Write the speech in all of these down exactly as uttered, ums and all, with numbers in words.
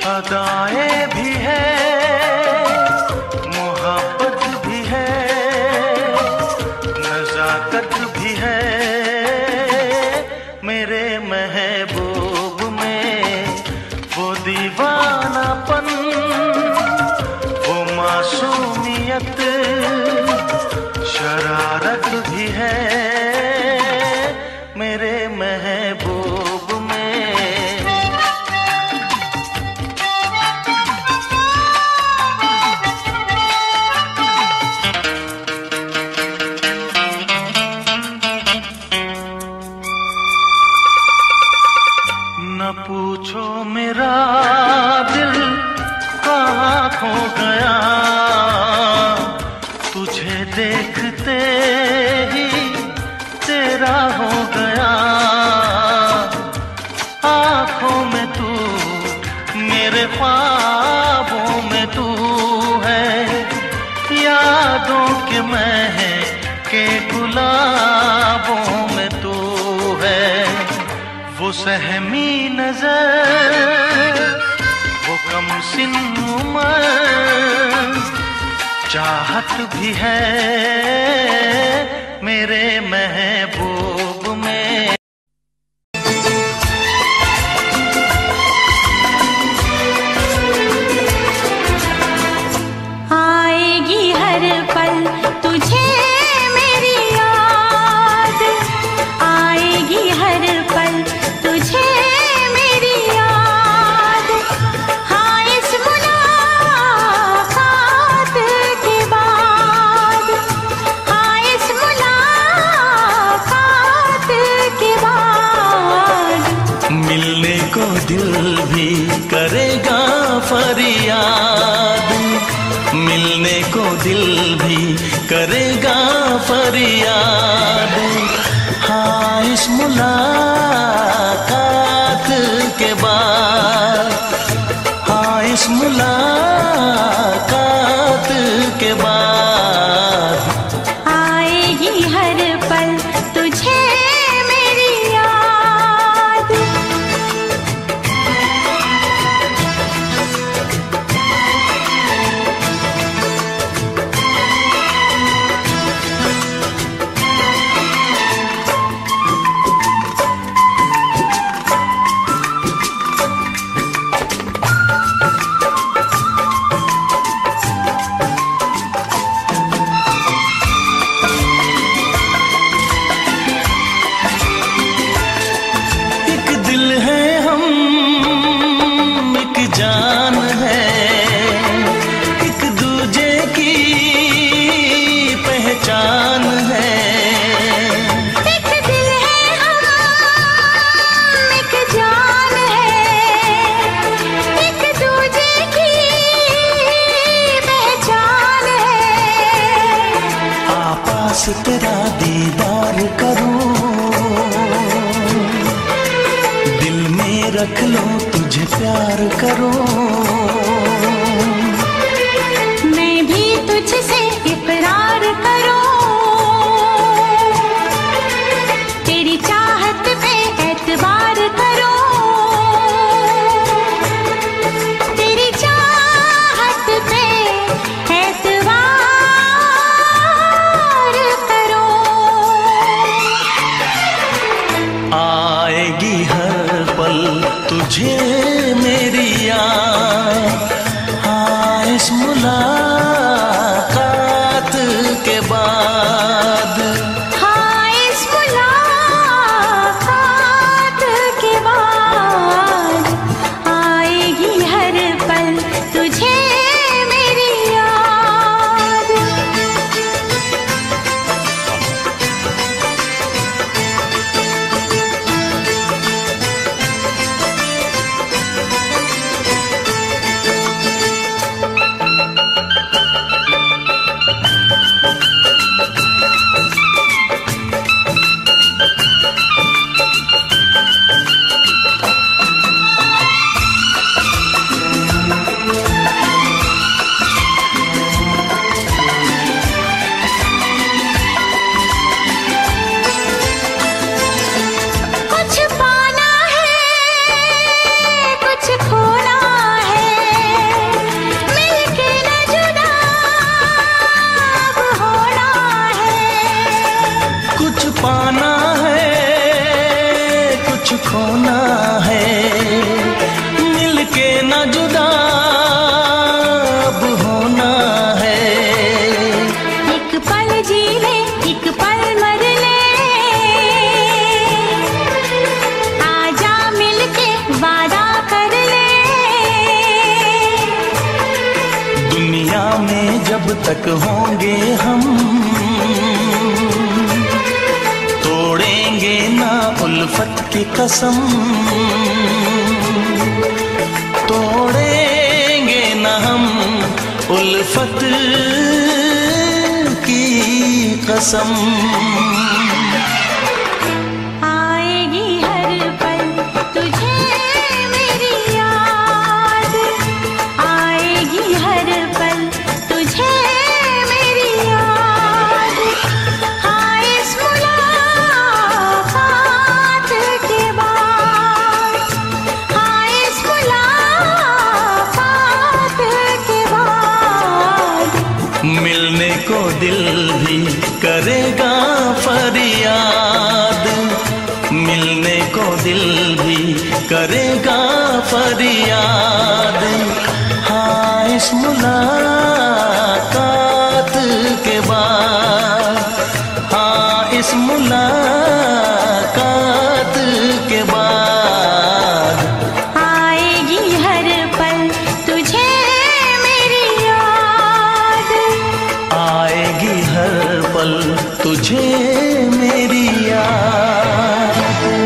अदाएं भी है, मोहब्बत भी है, नजाकत भी है। मेरे महबूब में वो दीवानापन, वो मासूमियत, शरारत भी है। मेरे महबूब में न पूछो मेरा दिल कहाँ खो गया, तुझे देखते ही तेरा हो गया। आँखों में तू, मेरे ख्वाबों में तू है, यादों के महके गुलाबों में तू है। वो सहमी नजर, वो कम सिन उम्र, चाहत भी है मेरे महबूब में। आएगी हर पल तुझे मेरी याद, आएगी हर पल तुझे मेरी याद। हाँ इस मुलाकात के बाद, हाँ इस मुलाकात के बाद मिलने को दिल भी करेगा फरियाद, मिलने को दिल भी करेगा फरियाद। हाँ इस मुलाकात के बाद, हाँ इस मुलाकात के बाद आएगी हर पल तुझे मेरी याद। एक दिल है हम, एक जान है, एक दूजे की पहचान है। एक दिल है हम, एक जान है, एक दूजे की पहचान है। आपास तेरा दीदार करूं, दिल में रख लो तुझे प्यार करूं। मैं भी तुझसे इकरार करूं, तेरी चाहत पे एतबार करूं, तेरी चाहत पे एतबार करूं। आएगी हर पल तुझे मेरी याद, जब तक होंगे हम, तोड़ेंगे ना उल्फत की कसम, तोड़ेंगे ना हम उल्फत की कसम। आएगी हर पल तुझे मेरी याद, आएगी हर पल तुझे मेरी याद। हाँ इस मुलाकात के बाद, हाँ इस मुलाकात के बाद मिलने को दिल भी करेगा फरियाद, मिलने को दिल भी करेगा फरियाद। हाँ इस मुलाकात के बाद, हाँ इस मुलाकात के बाद आएगी हर पल तुझे मेरी याद, आएगी हर पल तुझे मेरी याद।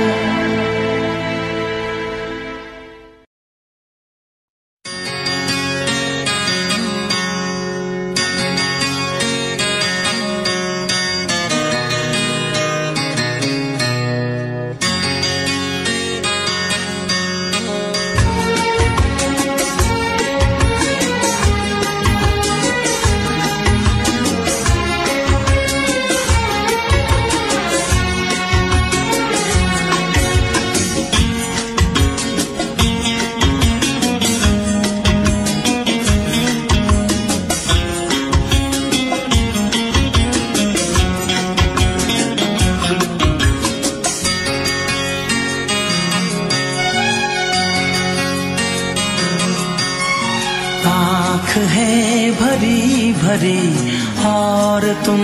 आँख है भरी भरी और तुम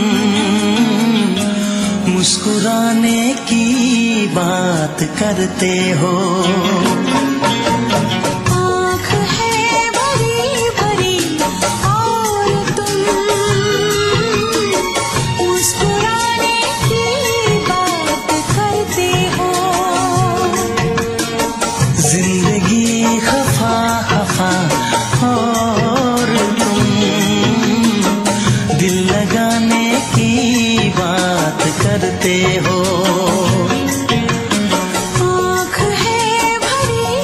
मुस्कुराने की बात करते हो। आँख है भरी भरी और तुम मुस्कुराने की बात करते हो। जिंदगी खफा खफा और तुम दिल लगाने की बात करते हो। आँख है भरी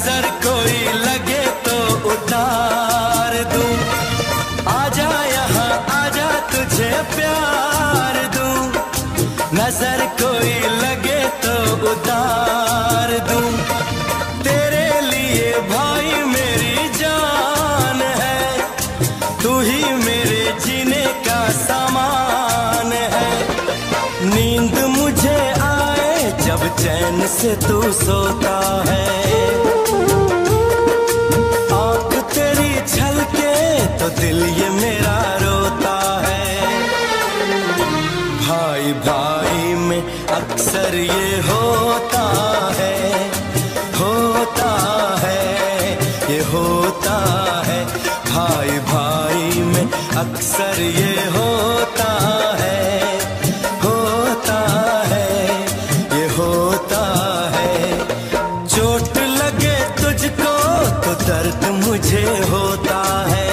नजर कोई लगे तो उतार दूं, आजा यहाँ आजा तुझे प्यार दूं, नजर कोई लगे तो उतार दूं, तेरे लिए भाई मेरी जान है, तू ही मेरे जीने का सामान है। नींद मुझे आए जब चैन से तू सोता है, आँख तेरी छलके तो दिल ये मेरा रोता है। भाई भाई में अक्सर ये होता है, होता है, ये होता है। भाई भाई में अक्सर ये होता है, होता है, ये होता है। चोट लगे तुझको तो दर्द मुझे होता है,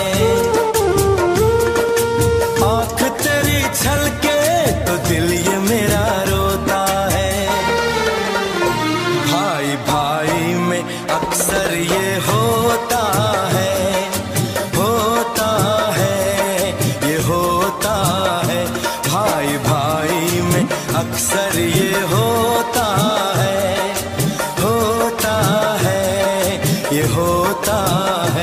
आँख तेरी छलके तो दिल ये मेरा रोता है। भाई भाई में अक्सर ये होता है, होता है, ये होता है। भाई भाई में अक्सर ये होता है, होता है, ये होता है।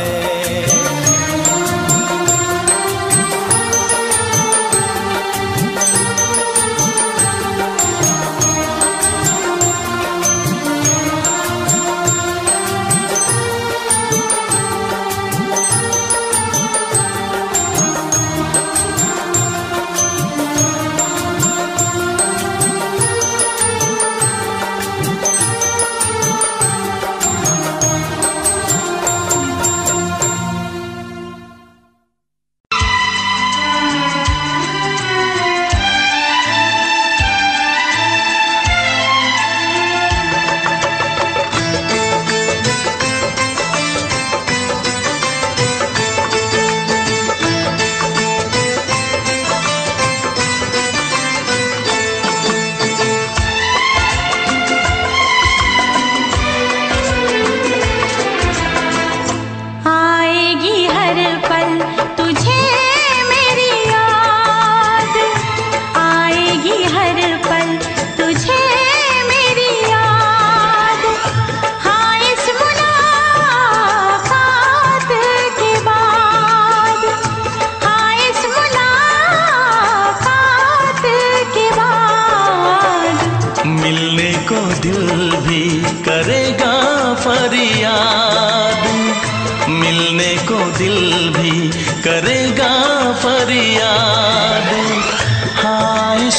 दिल भी करेगा फरियाद। हाँ इस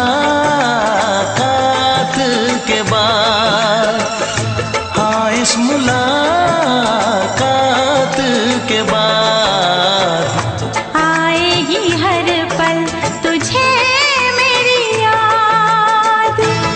मुलाकात के बाद, हाँ इस मुलाकात के बाद आएगी हर पल तुझे मेरी याद।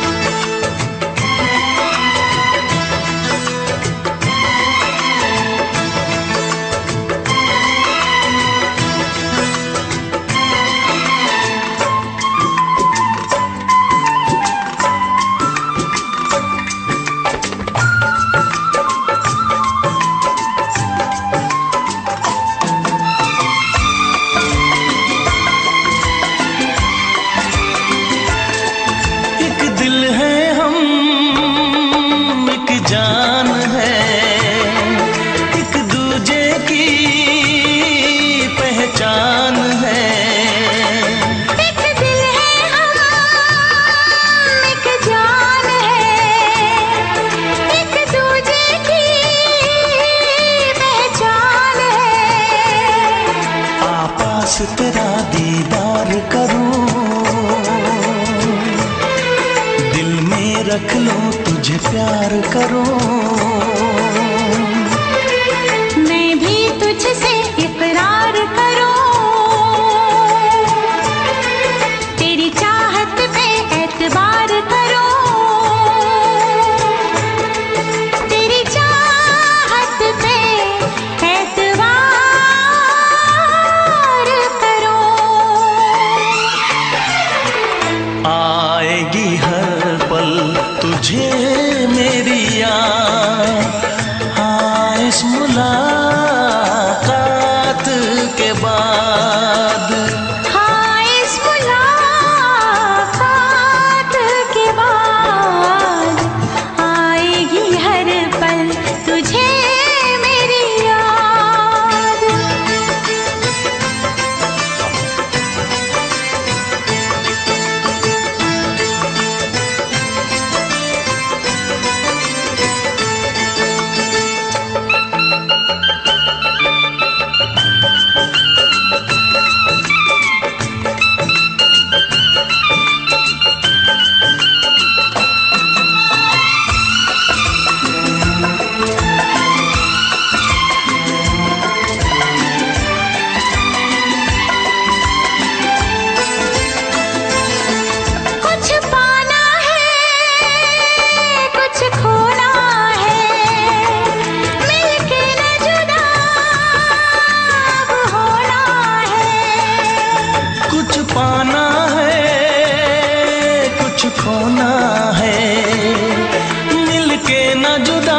जान है एक दूजे की पहचान है, एक दिल है हम एक जान है, एक दूजे की पहचान है। आपास तेरा दीदार करूं, दिल में रख लो तुझे प्यार करूं, मैं भी तुझसे इकरार करूं, तेरी चाहत पे एतबार करूं, तेरी चाहत पे एतबार करूं। आएगी हर पल तुझे मेरी याद, ना जुदा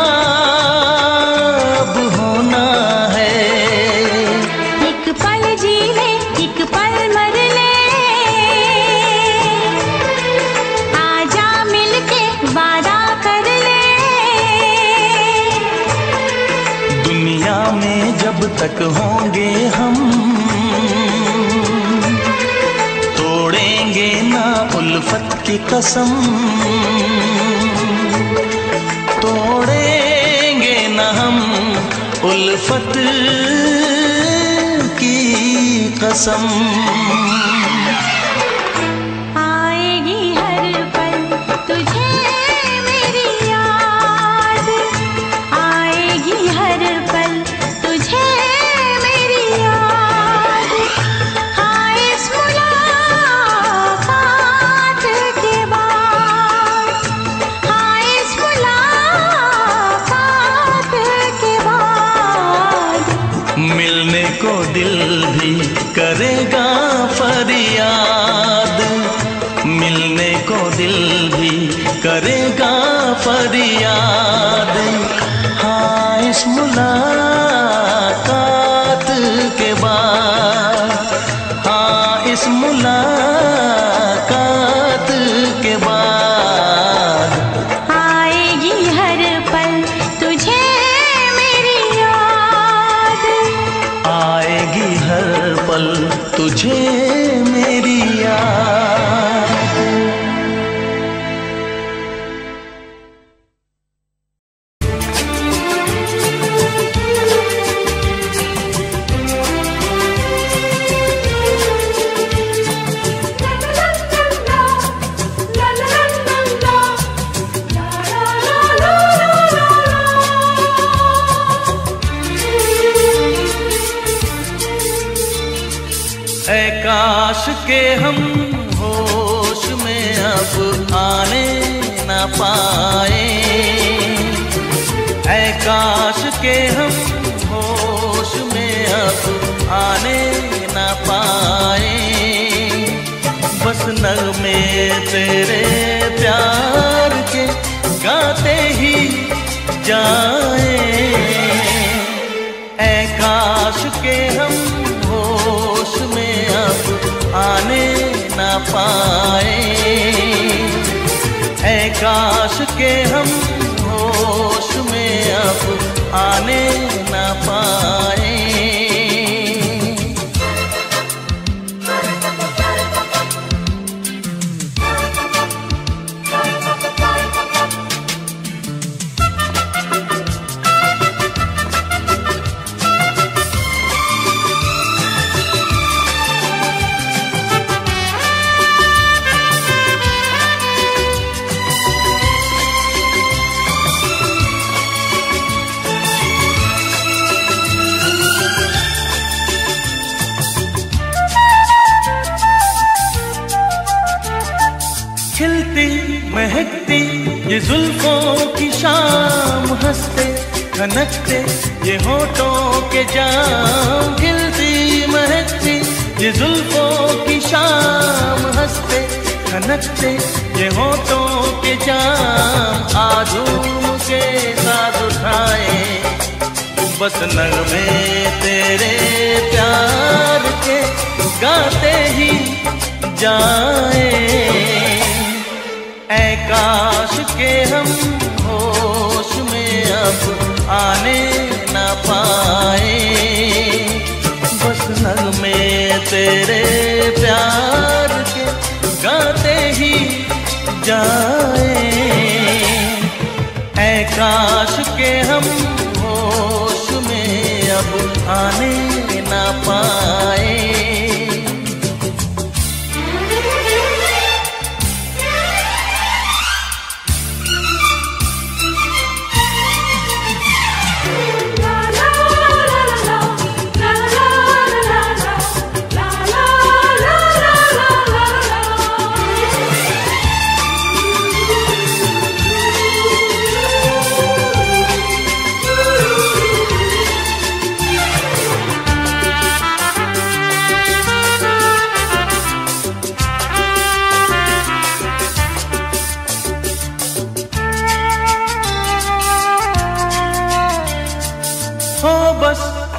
अब होना है। एक पल जी ले एक पल मर ले, आजा मिलके वादा कर ले। दुनिया में जब तक होंगे हम तोड़ेंगे ना उल्फत की कसम, तोड़ेंगे ना हम उल्फत की कसम। आएगी हर पल तुझे मेरी याद, आएगी हर पल तुझे मेरी याद। हाँ इस मुलाकात के बाद, हाँ इस मुलाकात के बाद मिलने को दिल भी करेगा फरियाद, मिलने को दिल भी करेगा फरियाद। हाँ इस मुलाकात के बाद, हाँ इस मुलाकात के बाद आएगी हर पल तुझे मेरी याद, आएगी हर पल तुझे मेरी याद। ऐ काश के हम होश में अब आने न पाए, ऐ काश के हम होश में अब आने न पाए। बस नगमे तेरे प्यार के गाते ही जाए, ऐ काश के हम होश में अब आने न पाए, ऐ काश के हम होश में अब आने न पाए। खिलती महकती ये जुल्फों की शाम, हंसते खनकते ये होठों के जाम। खिलती महकती ये जुल्फों की शाम, हंसते खनकते ये होठों के जाम। आजूम के साथ उठाए बस नगमे तेरे प्यार के गाते ही जाए, ऐ काश के हम होश में अब आने न पाए। बस नगमे तेरे प्यार के गाते ही जाए, ऐ काश के हम होश में अब आने न पाए।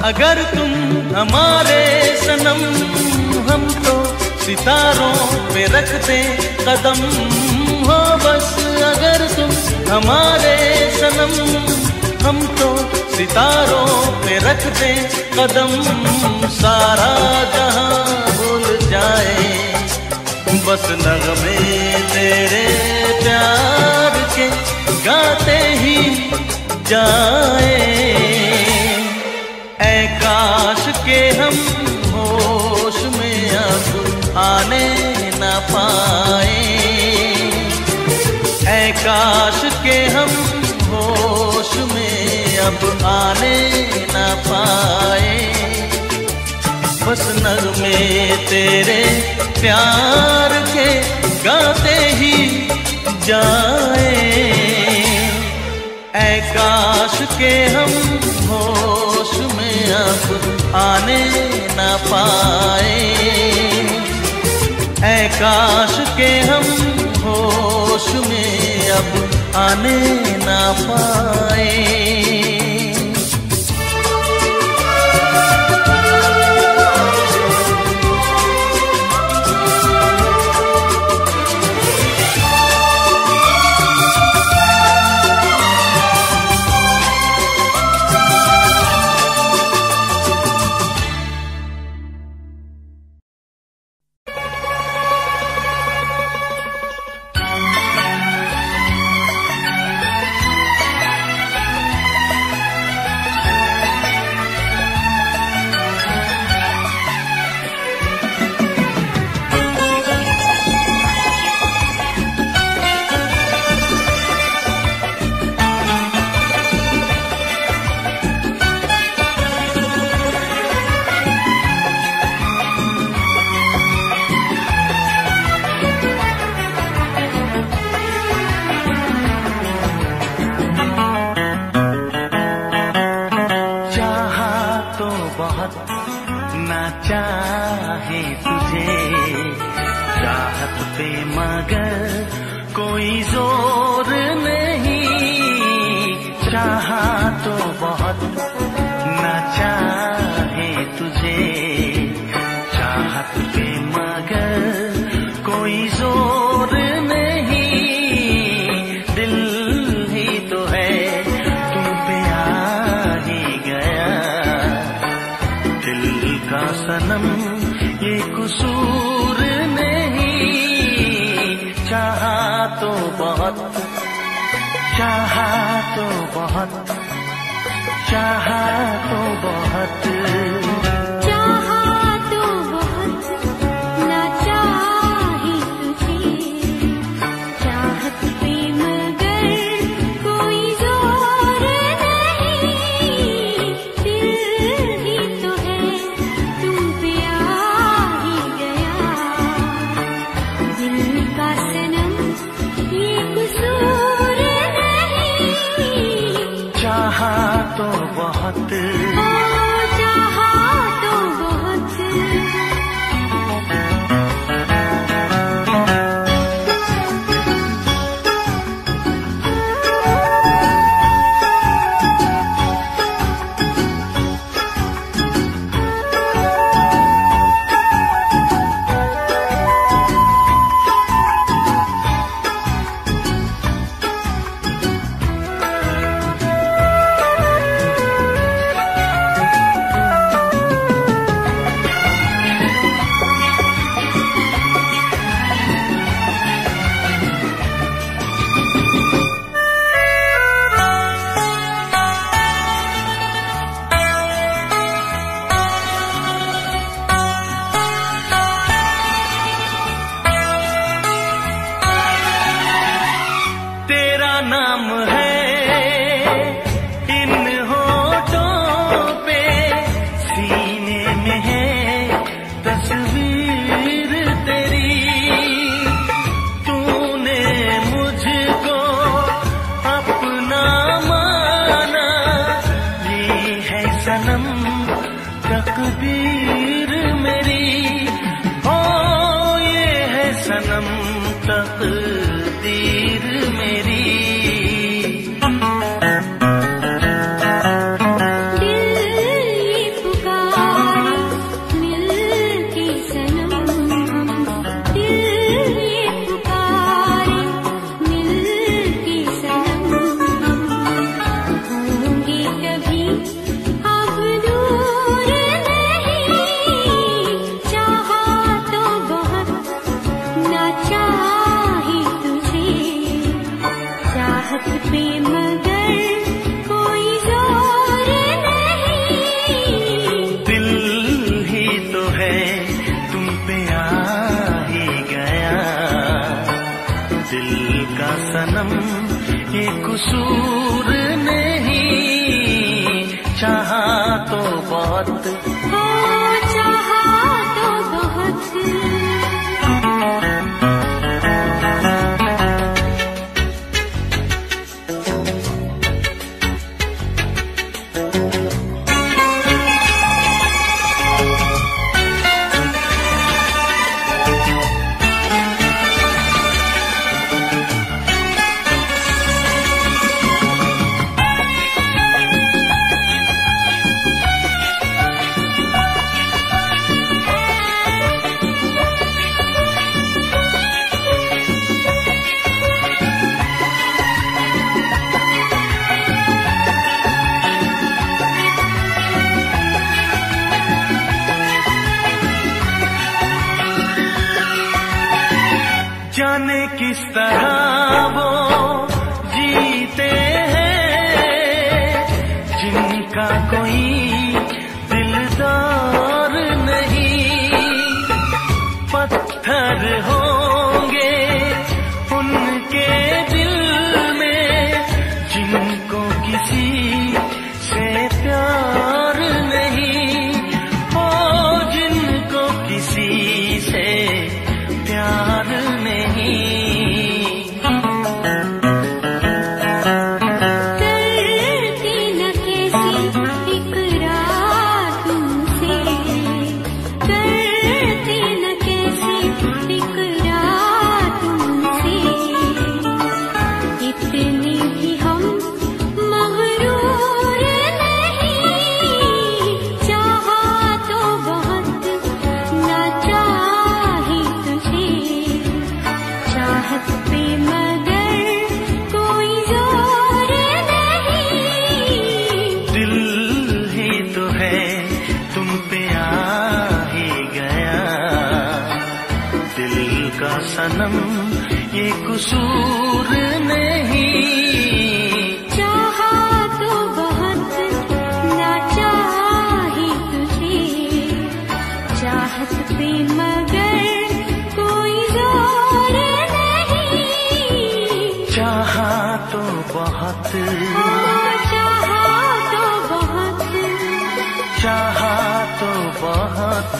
अगर तुम हमारे सनम, हम तो सितारों पे रखते कदम हो बस। अगर तुम हमारे सनम, हम तो सितारों पे रखते कदम। सारा जहां भूल जाए, बस नगमे तेरे प्यार के गाते ही जाए। ऐ काश के हम होश में अब आने न पाए। ऐ काश के हम होश में अब आने न पाए। बस नगमे तेरे प्यार के गाते ही जाए। ऐ काश के हम होश में अब आने न पाए। ऐ काश के हम होश में अब आने न पाए। ये कसूर नहीं, चाहा तो बहुत, हो चाहा तो बहुत। जाने किस तरह वो जीते हैं जिनका कोई दिलदार नहीं। पत्थर होंगे उनके दिल में जिनको किसी से प्यार नहीं, ओ जिनको किसी से प्यार नहीं। करती न कैसी इकरार तुमसे, करती न कैसी इकरार तुमसे। इतने भी हम मगरूर नहीं, चाहा तो बहुत ना चाहे तुझे। चाहत पे मगर कोई जोर नहीं, दिल ही तो है तुम पे आ ही गया। दिल का सनम ये कसूर नहीं, चाहा तो बहुत ना चाहे तुझे। चाहत पे मगर कोई जोर नहीं, चाहा तो बहुत, हो चाहा तो बहुत। चाहा तो बहुत।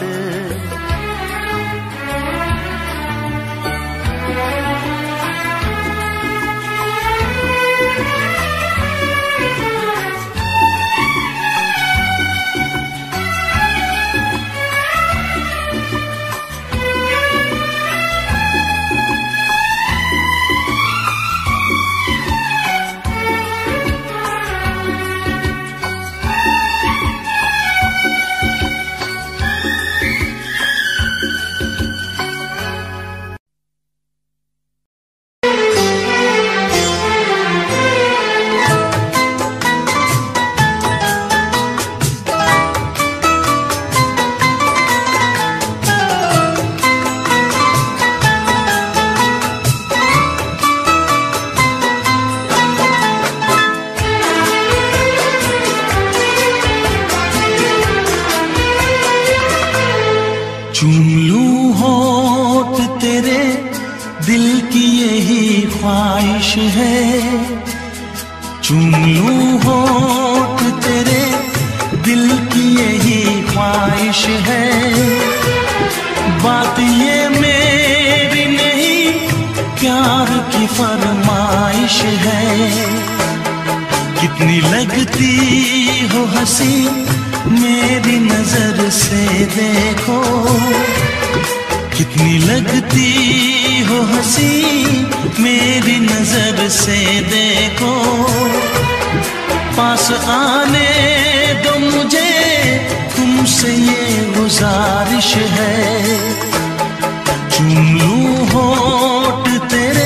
चूम लूं होठ तेरे दिल की यही ख्वाहिश है। चूम लूं होठ तेरे दिल की यही ख्वाहिश है। बात ये मेरी नहीं प्यार की फरमाइश है। कितनी लगती हो हंसी मेरी नजर से देखो, कितनी लगती हो हंसी मेरी नजर से देखो। पास आने दो मुझे तुमसे ये गुजारिश है। चूम लूं होठ तेरे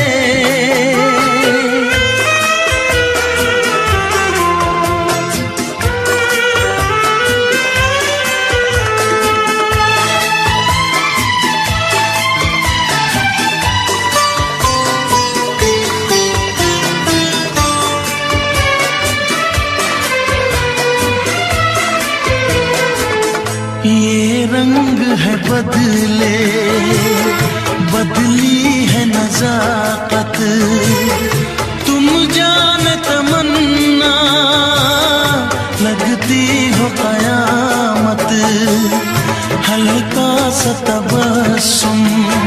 ये रंग है बदले, बदली है नजाकत। तुम जाने तमन्ना लगती हो कयामत, हल्का सा तबस्सुम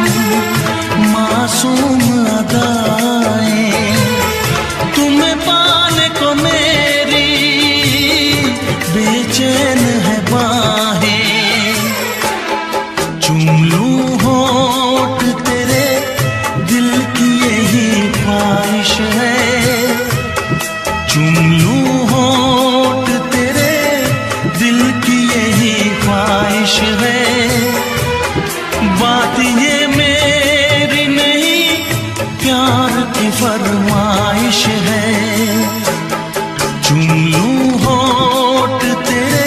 मासूम अदाएं, तुम्हें पाने को मेरी बेचैन है बाहें। चूम लूं होठ तेरे दिल की यही ख्वाहिश है, चूम लूं होठ तेरे दिल की यही ख्वाहिश है। बात ये मेरी नहीं प्यार की फरमाइश है, चूम लूं होठ तेरे।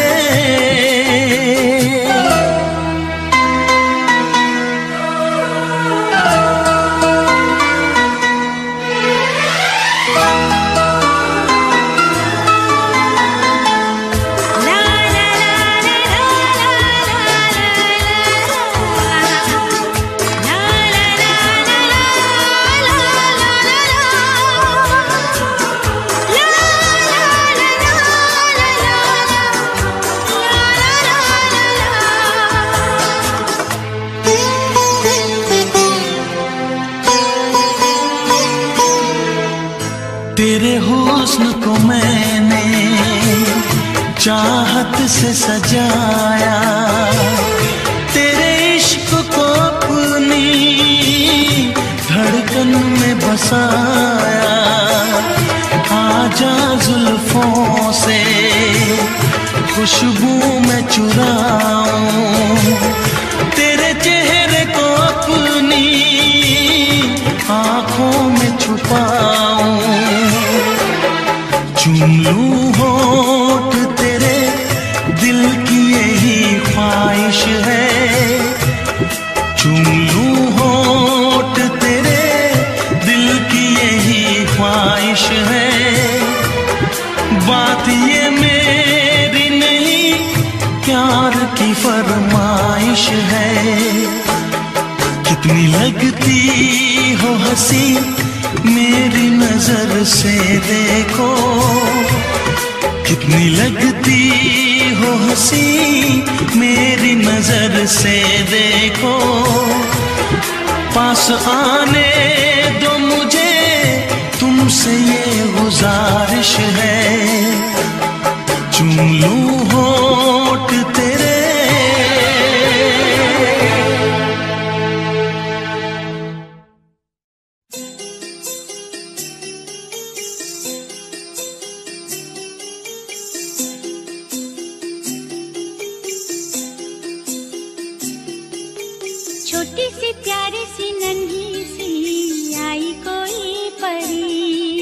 तेरे हुस्न को मैंने चाहत से सजाया, तेरे इश्क को अपनी धड़कन में बसाया। आजा जुल्फों से खुशबू में चुराऊं, तेरे चेहरे को अपनी आँखों में छुपाऊं। चूम लूं होठ तेरे दिल की यही ख्वाहिश है, चूम लूं होठ तेरे दिल की यही ख्वाहिश है। बात ये मेरी नहीं प्यार की फरमाइश है। कितनी लगती हो हंसी मेरी नजर से देखो, कितनी लगती हो हंसी मेरी नजर से देखो। पास आने दो मुझे तुमसे ये गुजारिश है, चूम लूं होठ तेरे। छोटी सी प्यारी सी नन्ही सी आई कोई परी,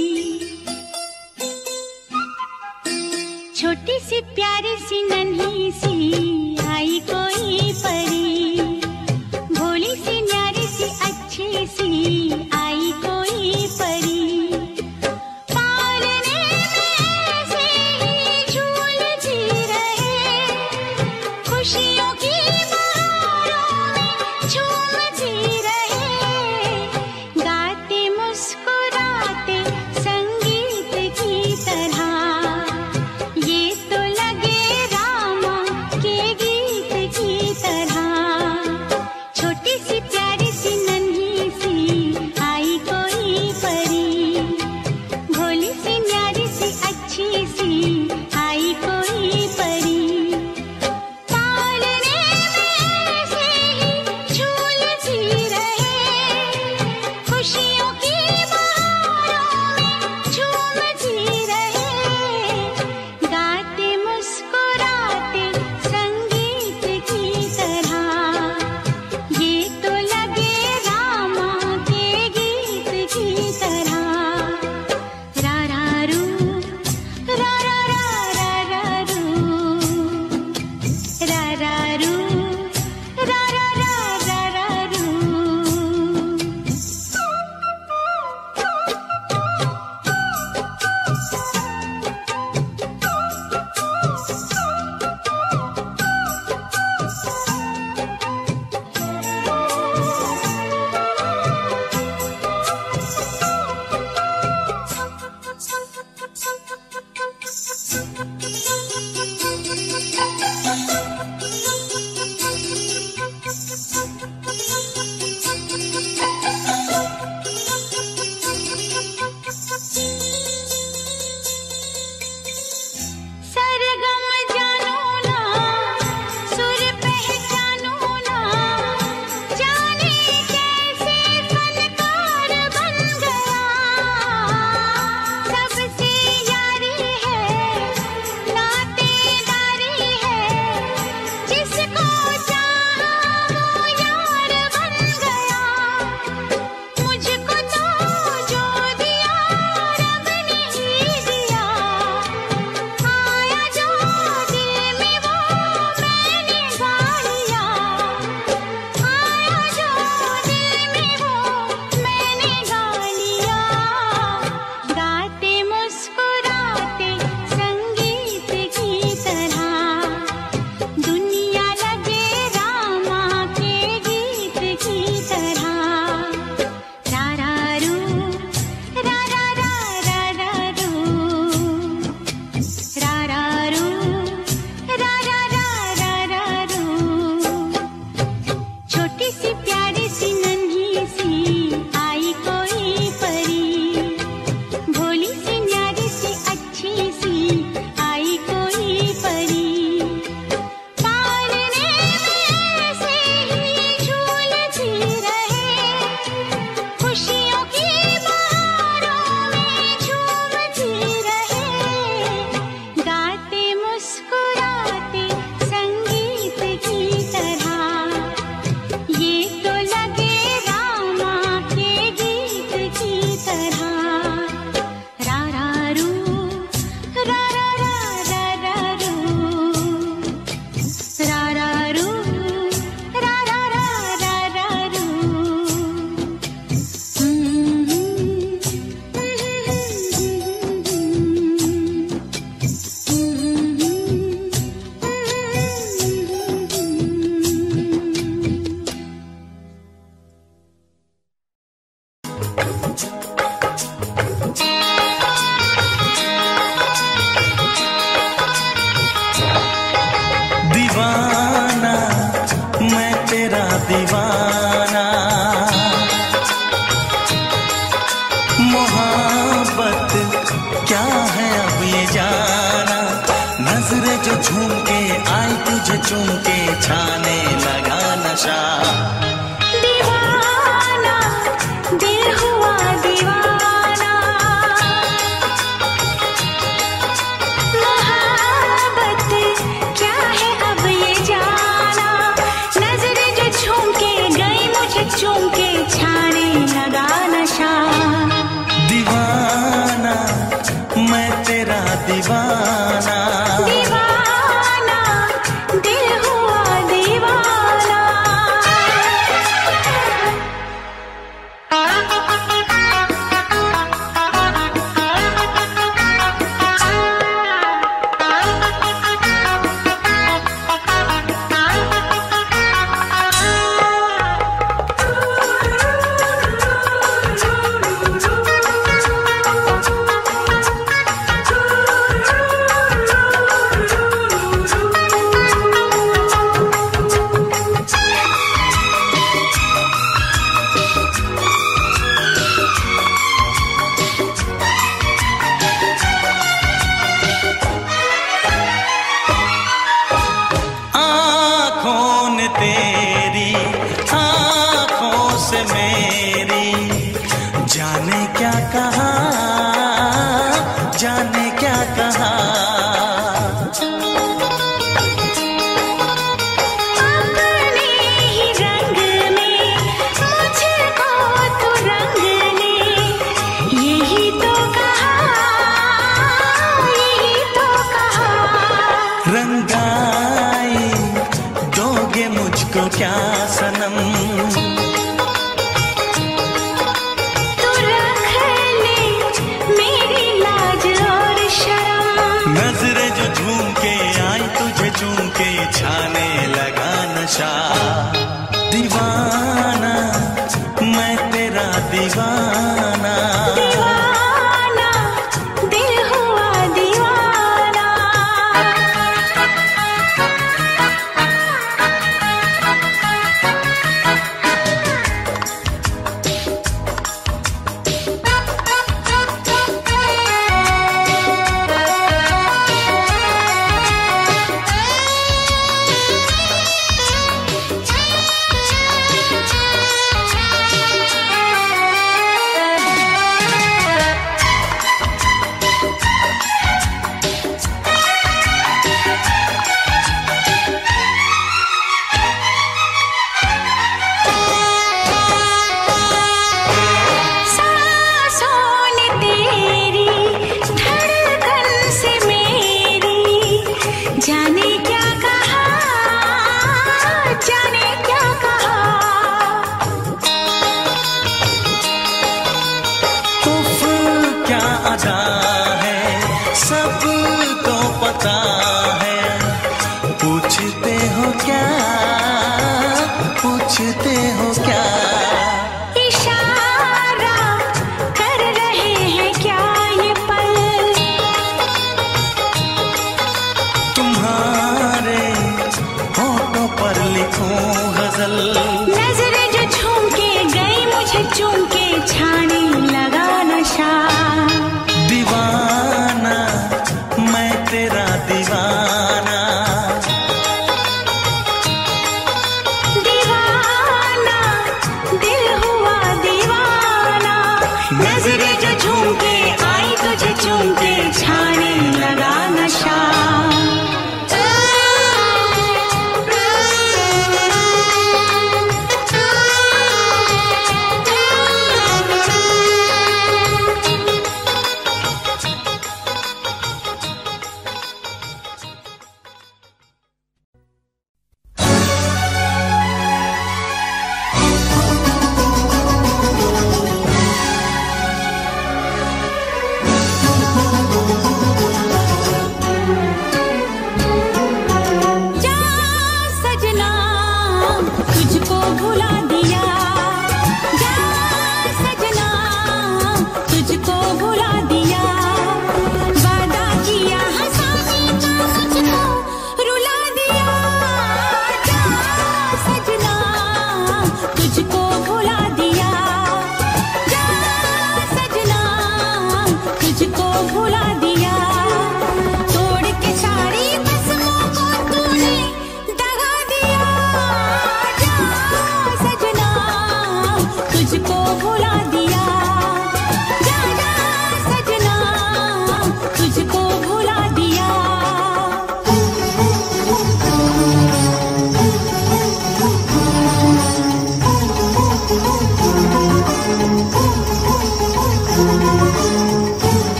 छोटी सी प्यारी सी नन्ही सी आई कोई परी, भोली सी न्यारी सी अच्छी सी आई कोई परी। पालने में से ही झूल जी रहे, खुशियों की झूम जी रहे, गाते मुस्कुराते संगीत की तरह। ये तो लगे रामा के अब ये जाना, नजरें जो झूम के आई तुझे चूम के छाने लगा नशा। दीवाना दिल हुआ दीवाना, मोहब्बत क्या है अब ये जाना, नजरें जो झूम के गई मुझे चूम के छाने लगा नशा। दीवाना मैं तेरा दीवाना, दीवाना दिल हुआ दीवाना। तेरी आँखों से मेरी जाने क्या कहा, जाने क्या कहा। अपने ही रंग में मुझको तो रंग ले, यही तो कहा, यही तो कहा। रंगाई दोगे मुझको क्या सनम, तू रख ले मेरी लाज और शर्म, नजरें जो झूम के आई तुझे चूम के छाने लगा नशा। दीवाना मैं तेरा दीवाना, दीवाना दिल हुआ दीवाना।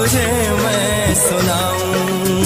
तुझे मैं सुनाऊं।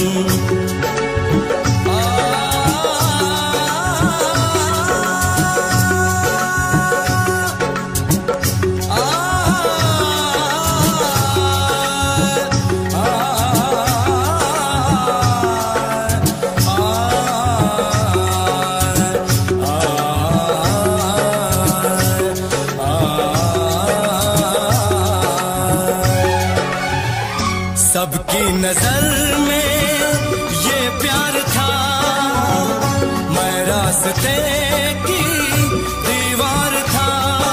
सबकी नजर में ये प्यार था, मैं रास्ते की दीवार था।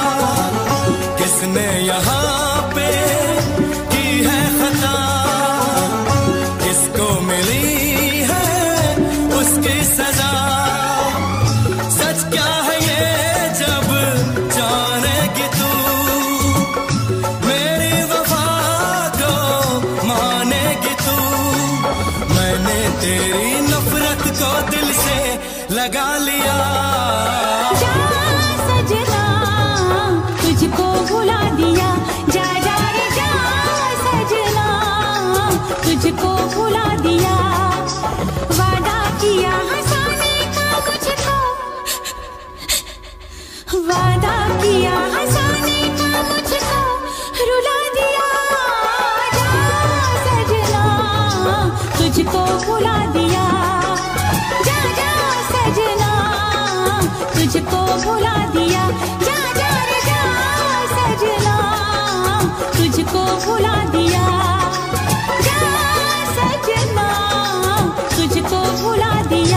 किसने यहाँ पे की है खता, किसको मिली है उसकी सजा। सच क्या है ये जब जानेगी तू, मेरी वफा को मानेगी तू। मैंने तेरी नफरत को दिल से लगा लिया। जा सजना तुझको भुला दिया, जा जा रे जा सजना तुझको भुला दिया। वादा किया हंसाने का मुझको, वादा किया हंसाने का मुझको रुला दिया। जा सजना तुझको भुला दिया, जा जा सजना तुझको भुला दिया। जा जा रे जा सजना तुझको भुला दिया, जा सजना तुझको भुला दिया।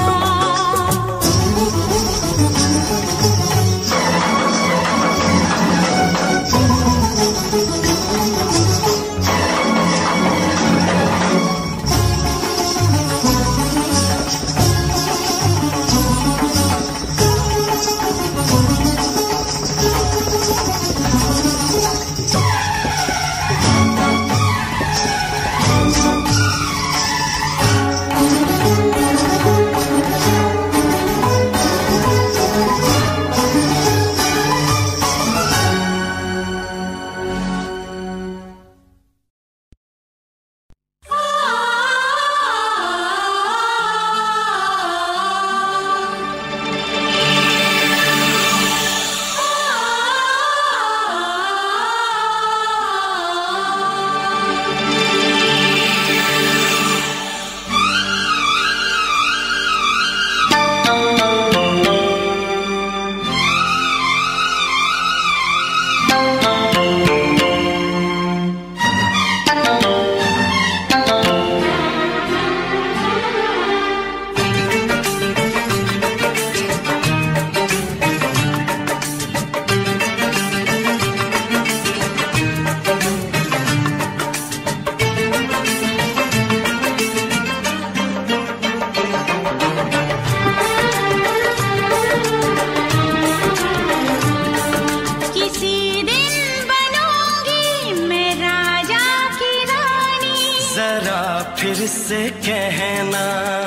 फिर से कहना,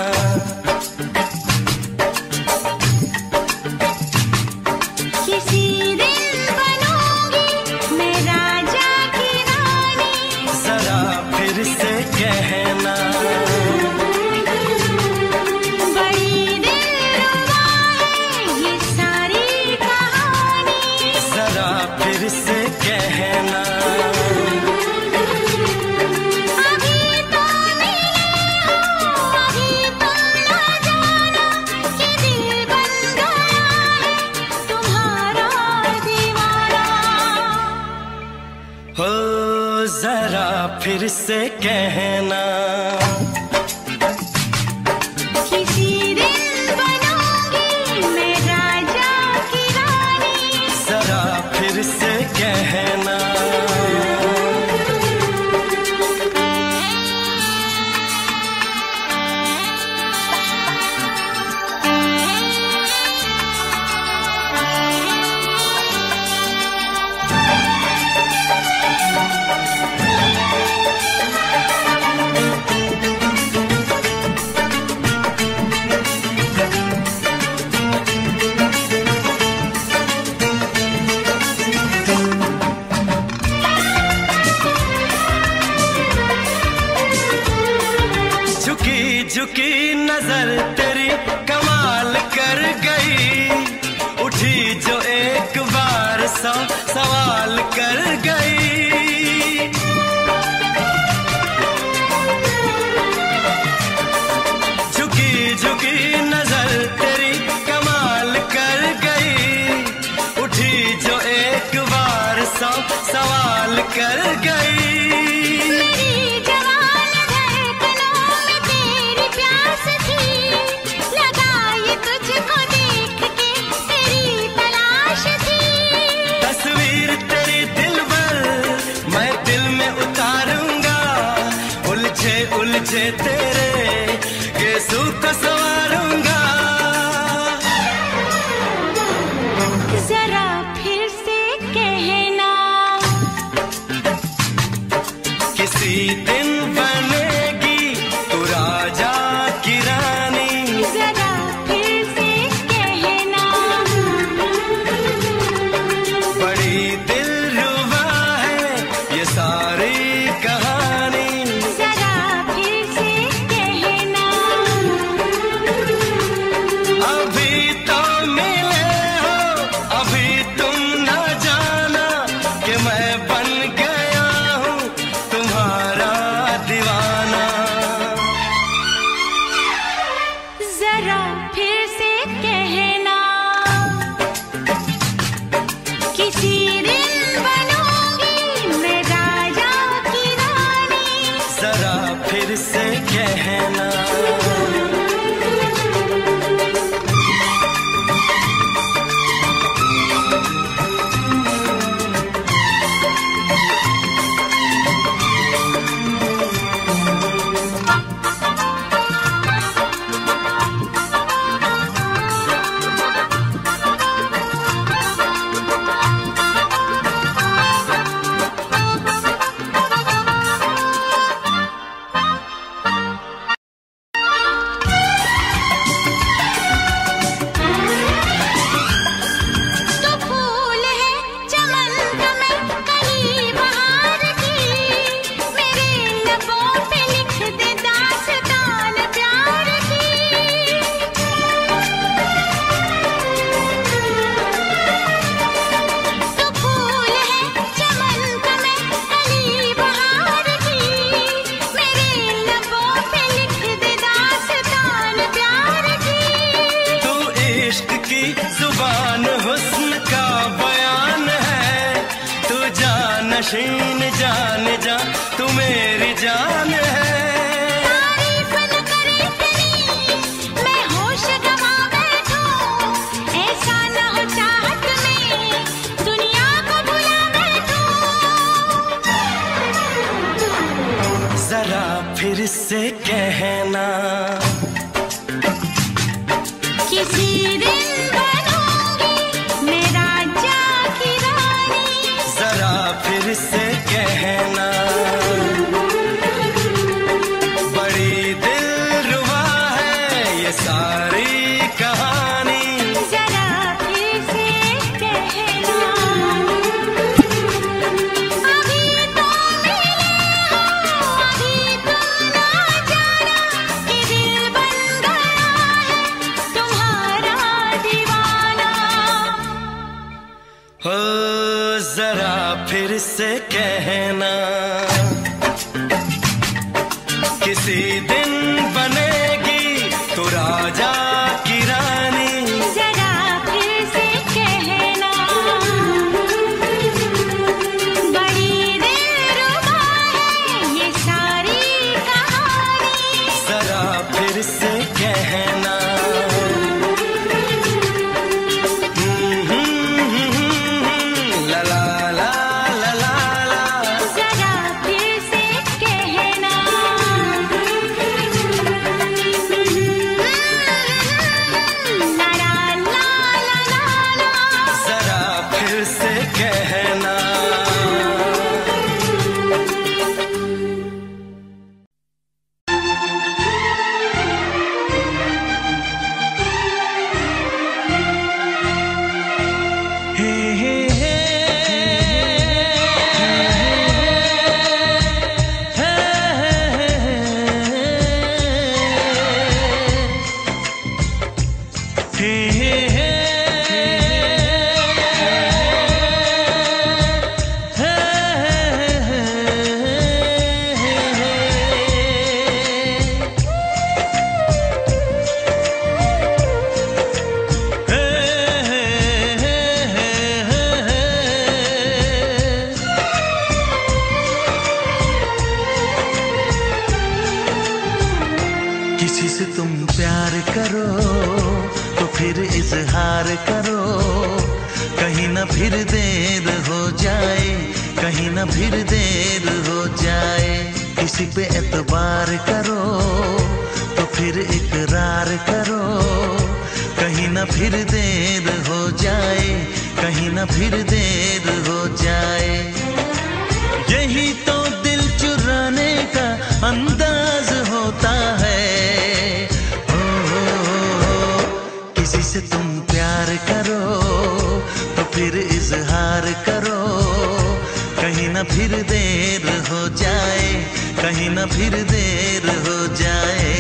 किसी दिन बनूंगी मैं राजा की रानी। जरा फिर से कहना, बड़ी दिलरुबा है ये सारी कहानी। जरा फिर से कहना, जरा फिर से कहना, किसी दिन बनूंगी मैं राजा की रानी। जरा फिर से कहना, झुकी नजर तेरी कमाल कर गई, उठी जो एक बार सौ सवाल कर गई। झुकी झुकी नजर तेरी कमाल कर गई, उठी जो एक बार सौ सवाल कर गई। उलझे तेरे केसू को संवारूंगा। जरा फिर से कहना, किसी दिन बनेगी तू राजा की रानी। जरा फिर से कहना, बड़ी दिलरुबा है ये सारी कहानी। फिर से कहना, जुबान हुस्न का बयान है, तू जानशीन जान जा तू मेरी जान है। तारीफ न करे तेरी मैं होश गवा बैठूं, ऐसा न हो चाहत में दुनिया को भुला बैठूं। जरा फिर से कहना, किसी दिन फिर से कहना, बड़ी दिलरुबा है ये सारी कहानी। जरा फिर से कहना, अभी तो मिले हो, अभी तुम ना जाना कि दिल बन गया है तुम्हारा दीवाना। हो जरा फिर से कहना, किसी दिन बनेगी तू राजा की रानी। जरा फिर से कहना, बड़ी दिलरुबा है ये सारी कहानी। जरा फिर से कहना, किसी से तुम प्यार करो तो फिर इजहार करो, कहीं ना फिर देर हो जाए, कहीं ना फिर देर हो जाए। किसी पे एतबार करो तो फिर इकरार करो, कहीं ना फिर देर हो जाए, कहीं ना फिर देर हो जाए। यही तो दिल चुराने का अंदाज होता है। ओ, ओ, ओ, किसी से तुम प्यार करो तो फिर इजहार करो, कहीं ना फिर देर हो जाए, कहीं ना फिर देर हो जाए।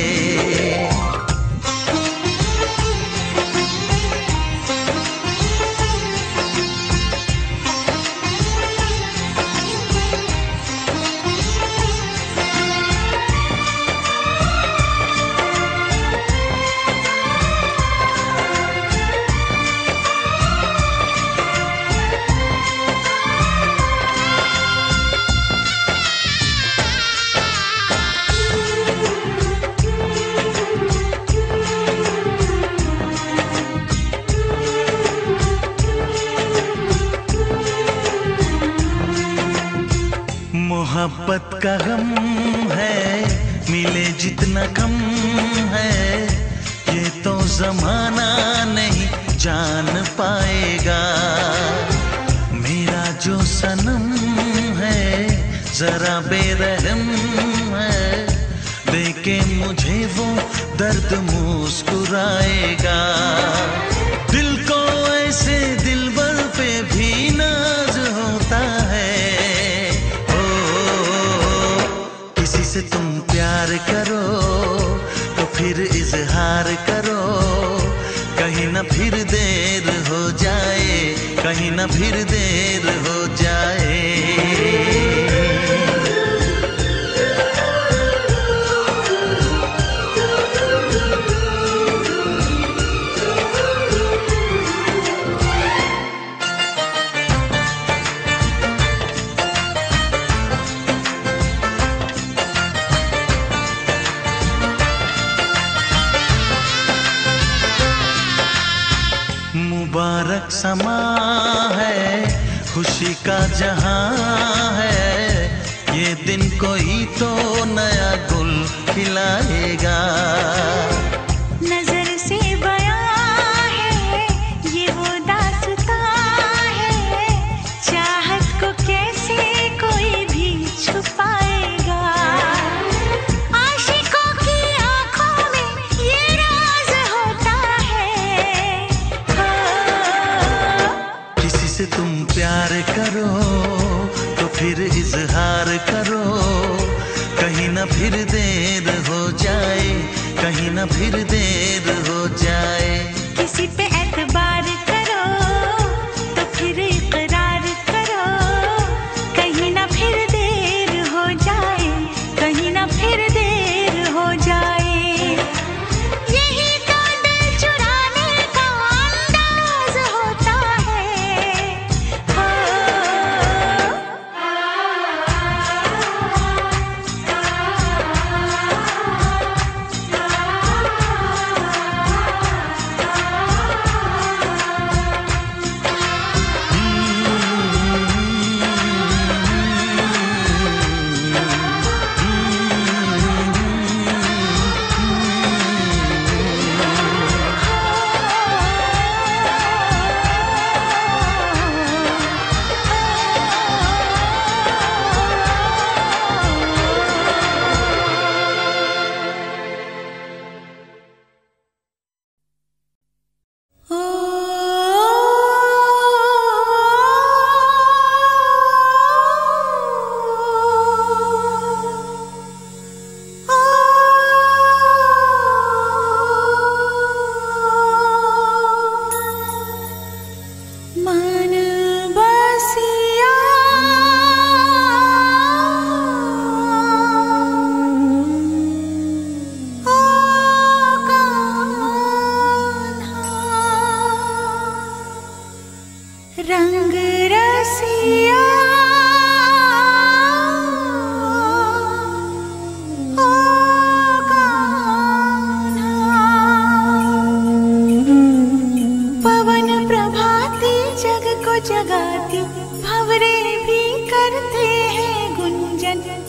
मोहब्बत का गम है, मिले जितना कम है, ये तो जमाना नहीं जान पाएगा। मेरा जो सनम है जरा बेरहम है, देखे मुझे वो दर्द मुस्कुराएगा। दिल को ऐसे दिलबर पे भी नाज होता है। से तुम प्यार करो तो फिर इजहार करो, कहीं ना फिर देर हो जाए, कहीं ना फिर देर हो जाए। मुबारक समा है, खुशी का जहां है, ये दिन कोई तो नया गुल खिलाएगा। नजर से बयां है ये वो दास्तां है, चाहत को कैसे कोई भी छुपाएगा। आशिकों की आंखों में ये राज होता है। किसी से तुम प्यार करो तो फिर इजहार करो, कहीं ना फिर देर हो जाए, कहीं ना फिर देर हो जाए। किसी पे एतबार करो तो फिर इकरार करो, कहीं ना फिर देर हो जाए, कहीं ना फिर देर हो जाए। यही तो दिल चुराने का अंदाज होता है। हो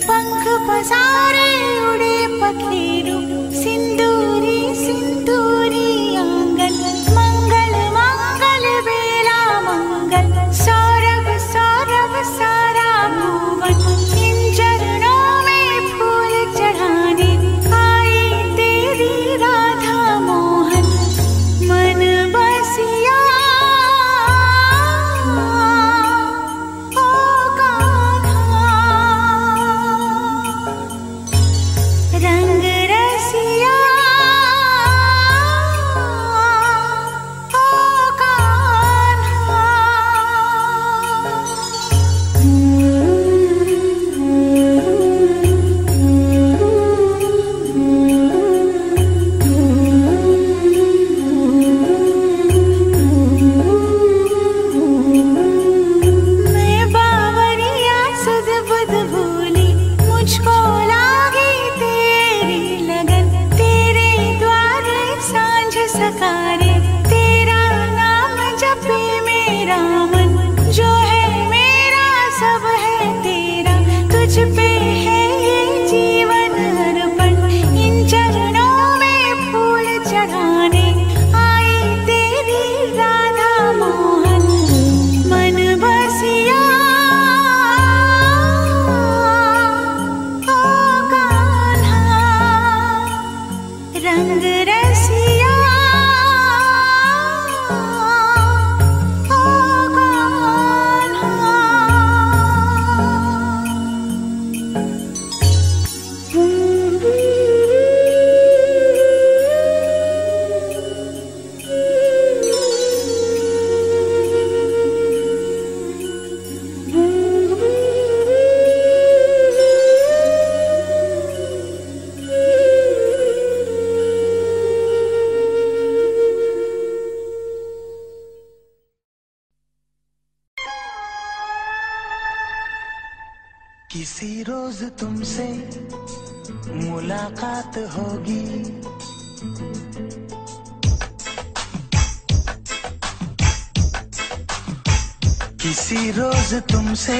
पंख पसारे उड़े पखेरु, सिंदूरी सिंदूरी आंगन, मंगल मंगल बेला मंगल, सौरभ सौरभ सारा भुवन, इन चरणों में फूल चढ़ाने आई तेरी राधा मोहन, मन बसिया ओ कान्हा, रंग रसिया ओ कान्हा। मैं बावरिया सुध बुध भूली, मुझको लागी तेरी लगन, तेरे द्वार सांझ सकारे, तेरा नाम जपे मेरा मन, जो है मेरा सब है तेरा, तुझ पे है ये जीवन अर्पण, इन चरणों में फूल चढ़ाने आई तेरी राधा मोहन, मन बसिया ओ कान्हा, रंग रसिया ओ कान्हा। किसी रोज तुमसे मुलाकात होगी, किसी रोज तुमसे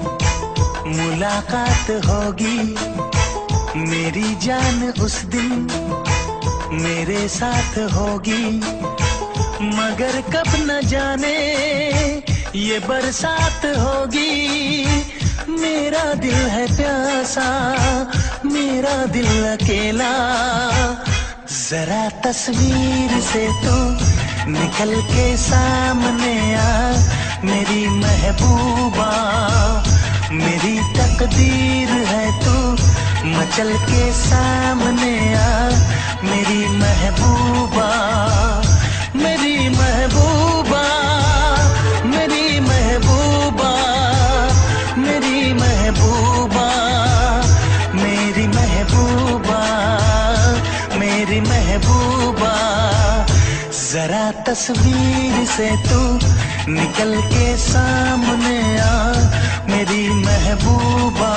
मुलाकात होगी, मेरी जान उस दिन मेरे साथ होगी, मगर कब न जाने ये बरसात होगी, मेरा दिल है प्यासा, मेरा दिल अकेला, जरा तस्वीर से तू निकल के सामने आ, मेरी महबूबा, मेरी तकदीर है तू मचल के सामने आ, मेरी महबूबा, मेरी महबूबा, मेरी महबूबा, मेरी महबूबा, मेरी महबूबा, मेरी महबूबा, जरा तस्वीर से तू निकल के सामने आ, मेरी महबूबा।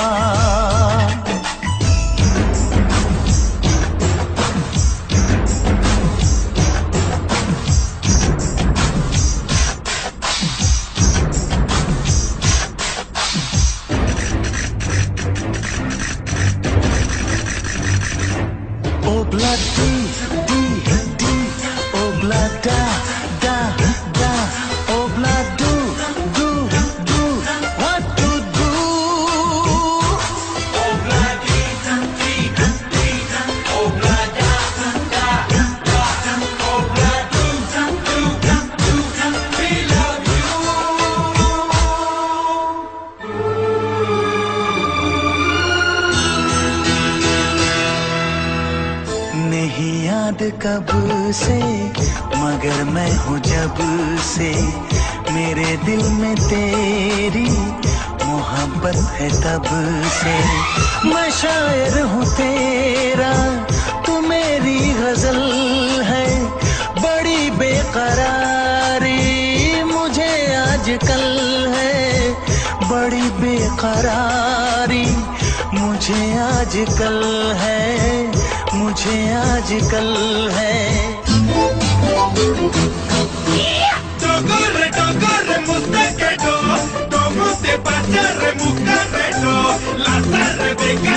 Obla di di di, obla da da da, obla do do do, what to do? Obla di di di, obla da da da, obla do do do, we love you. नहीं याद कब से, मगर मैं हूँ जब से, मेरे दिल में तेरी मोहब्बत है तब से, मैं शायर हूँ तेरा, तू मेरी गजल है, बड़ी बेकरारी मुझे आजकल है, बड़ी बेकरारी मुझे आजकल है, मुझे आजकल है। Corre, corre, muste que no, como te pasa, remuca, no, la tarde de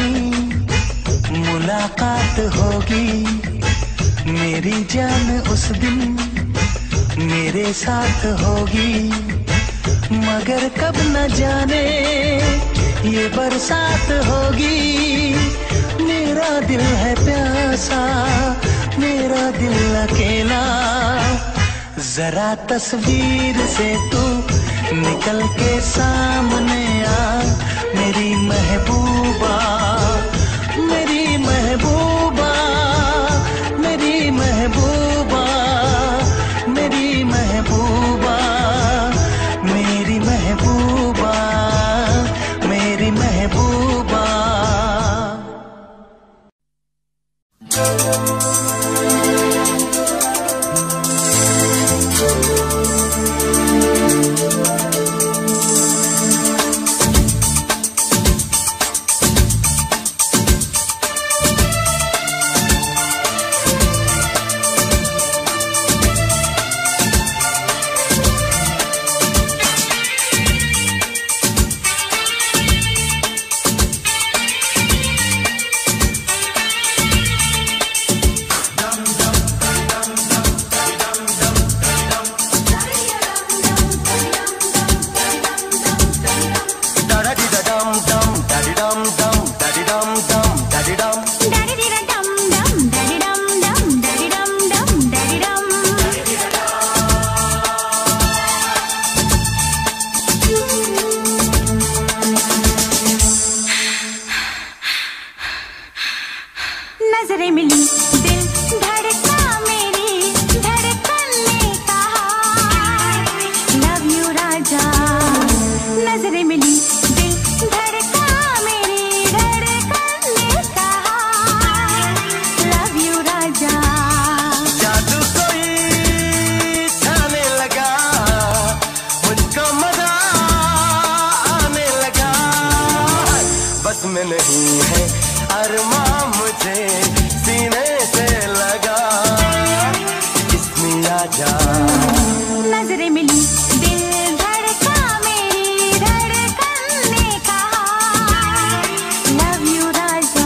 अपनी मुलाकात होगी, मेरी जान उस दिन मेरे साथ होगी। मगर कब न जाने ये बरसात होगी। मेरा दिल है प्यासा, मेरा दिल अकेला। जरा तस्वीर से तू निकल के सामने आ, मेरी महबूबा, मेरी महबूबा, मेरी महबूबा, मेरी महबूबा, मेरी महबूबा, मेरी महबूबा। नजरें मिली, दिल धड़का, मेरी धड़कन ने कहा लव यू राजा। नजरें मिली, दिल धड़का, मेरी धड़कन ने कहा लव यू राजा। जादू कोई छाने लगा, मुझको मजा आने लगा। बस में नहीं है अरमां मुझे सीने से लगा, इसमें आजा। नजरें मिली, दिल धड़का, मेरी धड़कन ने कहा लव यू राजा।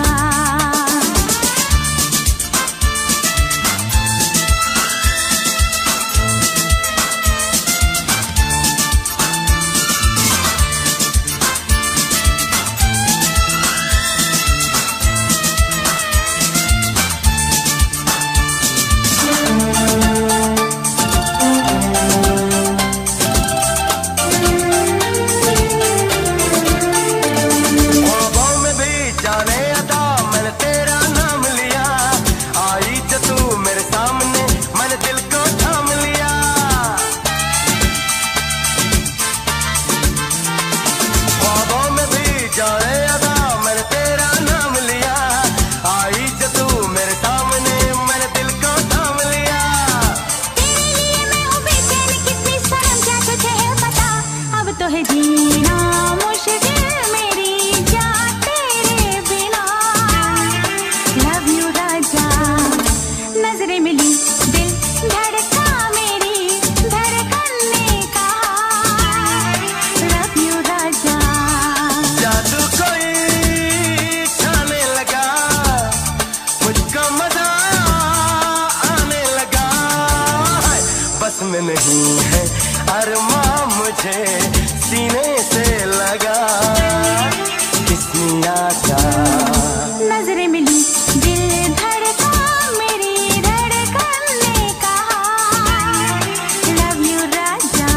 में नहीं है अरमां मुझे सीने से लगा, इसमें आजा। नजरें मिली, दिल धड़का, मेरी धड़कन ने कहा लव यू राजा।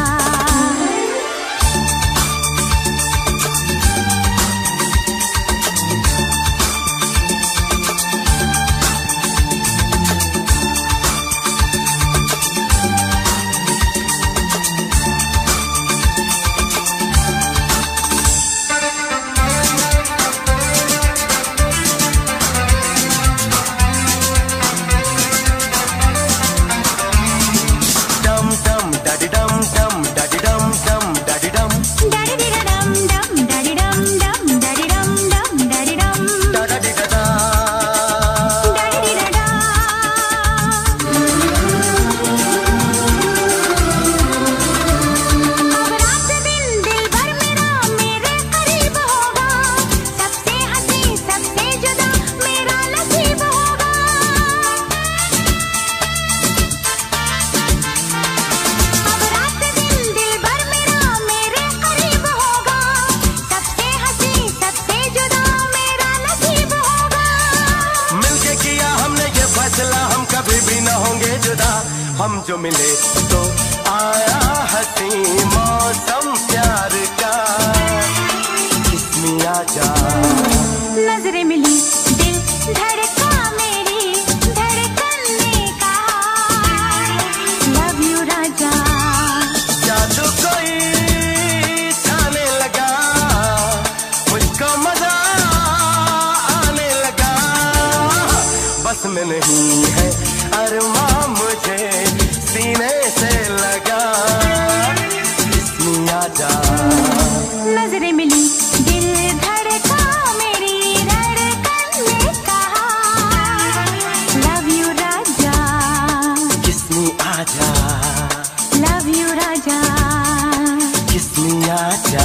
हम जो मिले तो आया हंसी मौसम प्यार का, किस्मी आजा। नजरें मिली दिल धड़का मेरी धड़कन ने कहा लव यू राजा। जादू कोई छाने लगा, मुझको मजा आने लगा। बस में नहीं है अरमां मुझे सीने से लगा, किस्मी आजा। नजरें मिली दिल धड़का मेरी धड़कन ने कहा लव यू राजा, किस्मी आजा, लव यू राजा, किस्मी आजा।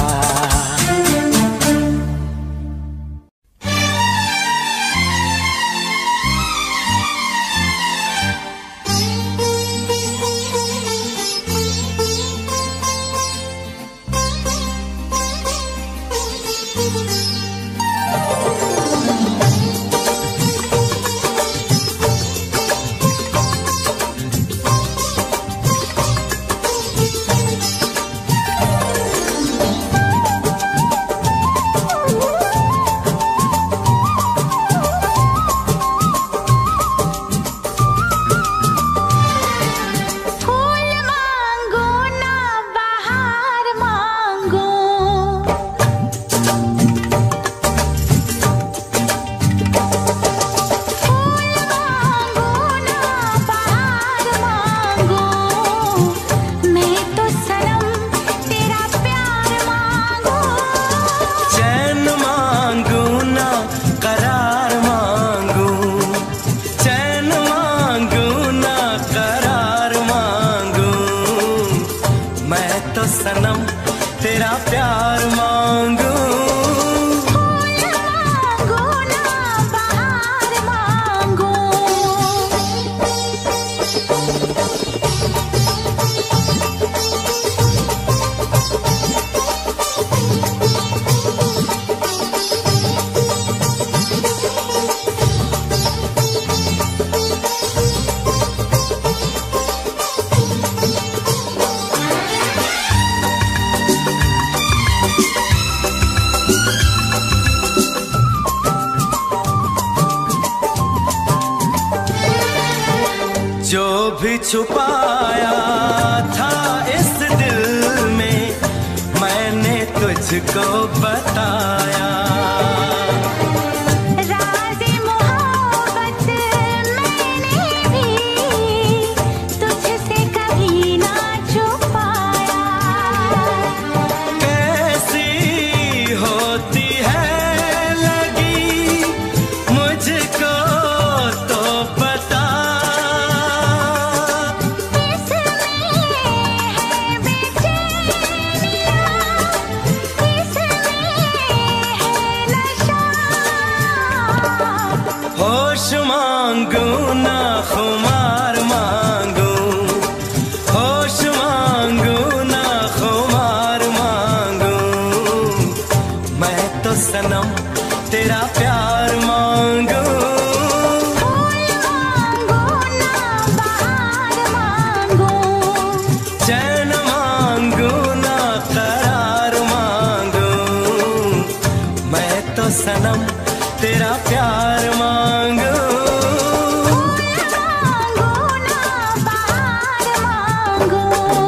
फूल मांगो ना बाहर मांगो, फूल मांगो ना बाहर मांगो, मैं तो सनम तेरा प्यार मांगू। चैन मांगू ना करार मांगू, चैन मांगू ना करार मांगू, मैं तो सनम तेरा प्यार मांगू। फूल मांगो ना बाहर मांगो। जो भी छुपाया था इस दिल में मैंने तुझको बताया। राज़े मोहब्बत मैंने भी तुझसे कभी ना छुपाया। कैसी होती है लगी मुझको तो पता, इसमें है बेचैनियाँ, इसमें है नशा। होश मांगू ना खुमार मांगू, होश मांगू ना खुमार मांगू, मैं तो सनम तेरा प्यार मांगू। फूल मांगो ना बाहर मांगो, चैन मांगू ना करार मांगू, मैं तो सनम तेरा प्यार मांगू। फूल मांगो ना बाहर मांगो।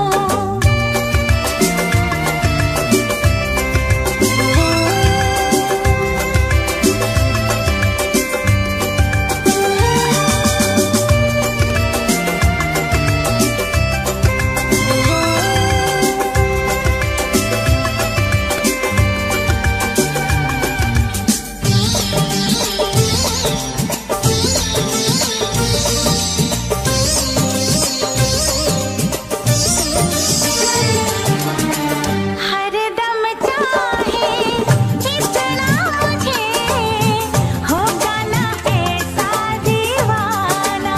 हरदम चाहे इतना मुझे होगा ना ऐसा दीवाना।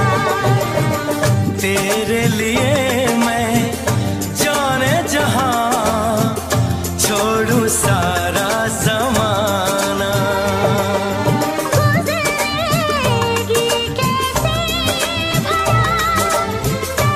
तेरे लिए मैं जाने जहां छोड़ू सारा जमाना। गुजरेगी कैसे भला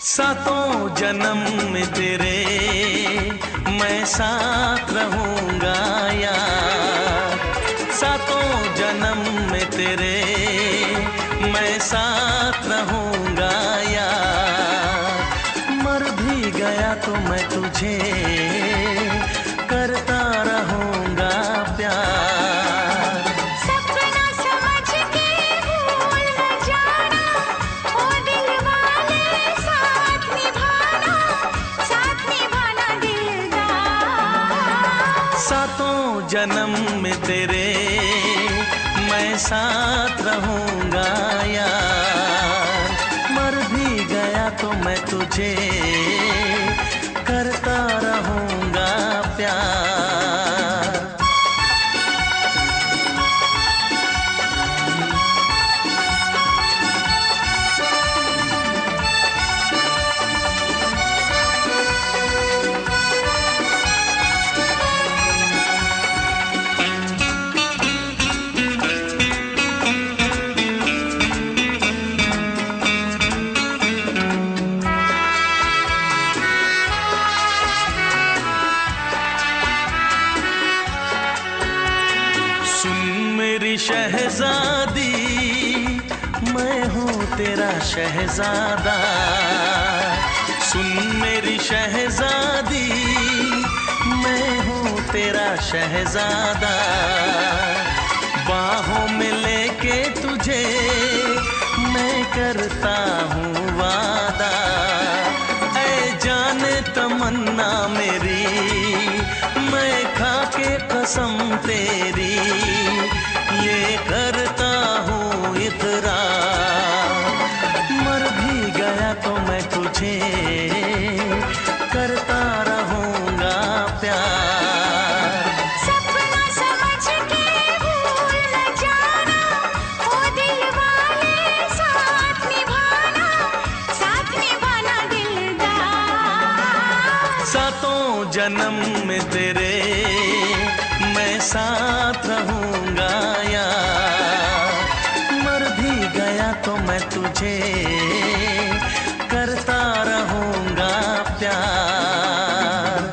सातों जन्म में तेरे मैं साथ रहूंगा यार, सातों जन्म में तेरे मैं साथ रहूंगा यार। मर भी गया तो मैं तुझे करता रहूंगा प्यार। सपना समझ के भूल न जाना, ओ दिल वाले साथ निभाना, साथ निभाना दिलदार। सातों जन्म में तेरे मैं साथ रहूंगा यार, मर भी गया तो मैं तुझे करता रहूंगा प्यार। शहजादी मैं हूँ तेरा शहजादा, सुन मेरी शहजादी मैं हूँ तेरा शहजादा। बाहों में लेके तुझे मैं करता हूँ वादा, ऐ जाने तमन्ना मेरी मैं खा के कसम तेरी ये करता हूँ इकरार। मर भी गया तो मैं तुझे करता रहूंगा प्यार। सपना समझ के भूल न जाना, ओ दिल वाले साथ निभाना, साथ निभाना दिलदार। सातों जन्म में तेरे मैं साथ रहूंगा यार, मर भी गया तो मैं तुझे करता रहूंगा प्यार।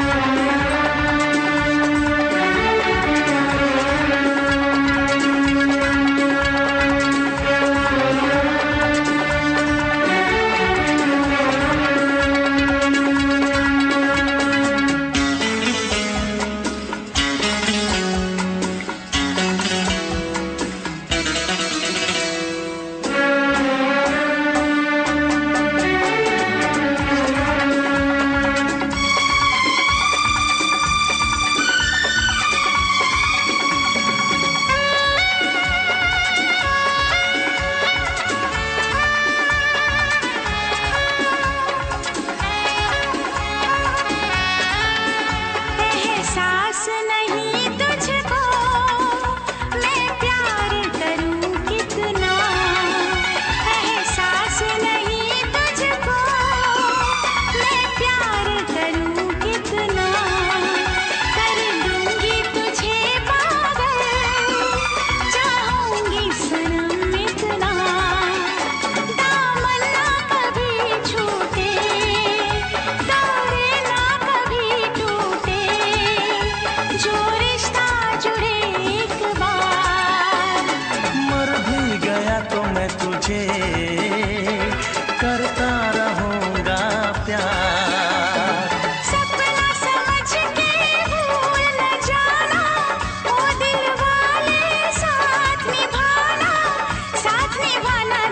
करता रहूंगा प्यार। सपना समझ के भूल न जाना, ओ दिल वाले साथ निभाना, साथ निभाना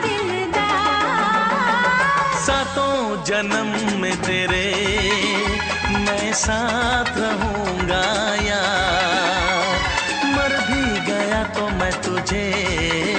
दिलदार। सातों जन्म में तेरे मैं साथ रहूंगा यार, मर भी गया तो मैं तुझे